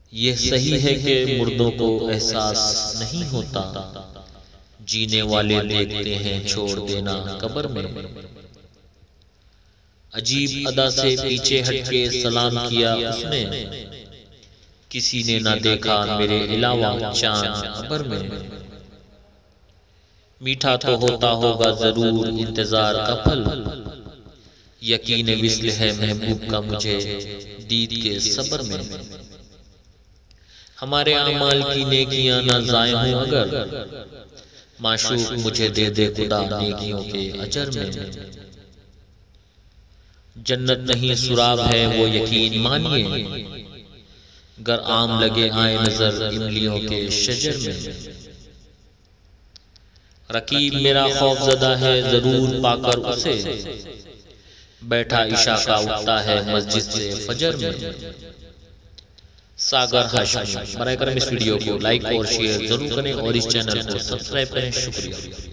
یہ صحیح ہے کہ مردوں کو احساس نہیں ہوتا، جینے والے دیکھتے ہیں چھوڑ دینا قبر میں۔ عجیب ادا سے پیچھے ہٹ کے سلام کیا اس نے، کسی نے نہ دیکھا میرے علاوہ چاند قبر میں۔ میٹھا تو ہوتا ہوگا ضرور انتظار کا پھل، یقین وصل ہے محبوب کا مجھے دید کے صبر میں۔ ہمارے اعمال کی نیکیاں نہ ضائع ہوں اگر، معشوق مجھے دے دے خدا نیکیوں کے اجر میں۔ جنت نہیں سراب ہے وہ یقین مانیے، گر عام لگے آئے نظر املیوں کے شجر میں۔ رقیب میرا خوف زدہ ہے ضرور پا کر اسے، بیٹھا عشاء کا اٹھتا ہے مسجد سے فجر میں۔ ساگر ہاشمی، برائے کرم اس ویڈیو کو لائک اور شیئر ضرور کریں اور اس چینل کو سبسکرائب کریں۔ شکریہ۔